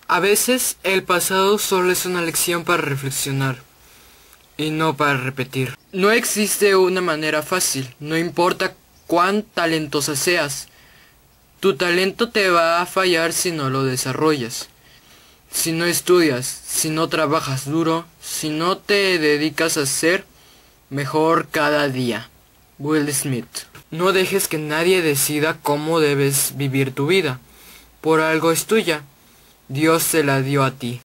A veces el pasado solo es una lección para reflexionar y no para repetir. No existe una manera fácil, no importa cuán talentosa seas. Tu talento te va a fallar si no lo desarrollas. Si no estudias, si no trabajas duro, si no te dedicas a ser mejor cada día. Will Smith. No dejes que nadie decida cómo debes vivir tu vida. Por algo es tuya. Dios se la dio a ti.